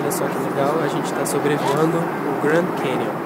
olha só que legal, a gente está sobrevoando o Grand Canyon.